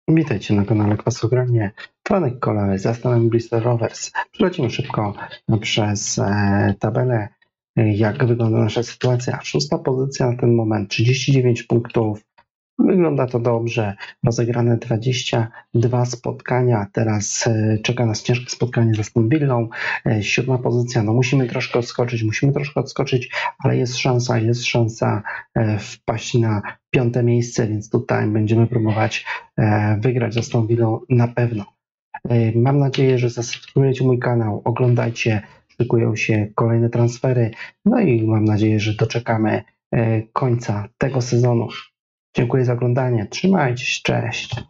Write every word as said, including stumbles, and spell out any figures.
Witajcie na kanale Kwasogranie. Franek Kola z Astonem Bristol Rovers. Przelecimy szybko przez e, tabelę, e, jak wygląda nasza sytuacja. Szósta pozycja na ten moment, trzydzieści dziewięć punktów. Wygląda to dobrze. Rozegrane dwadzieścia dwa spotkania. Teraz e, czeka nas ciężkie spotkanie z Aston Villą. E, siódma pozycja. No musimy troszkę odskoczyć, musimy troszkę odskoczyć, ale jest szansa, jest szansa e, wpaść na piąte miejsce, więc tutaj będziemy próbować e, wygrać z Aston Villą na pewno. E, mam nadzieję, że zasubskrybujecie mój kanał, oglądajcie, szykują się kolejne transfery, no i mam nadzieję, że doczekamy e, końca tego sezonu. Dziękuję za oglądanie. Trzymajcie się. Cześć.